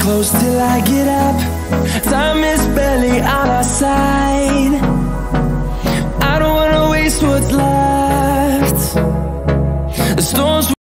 close till I get up. Time is barely on our side.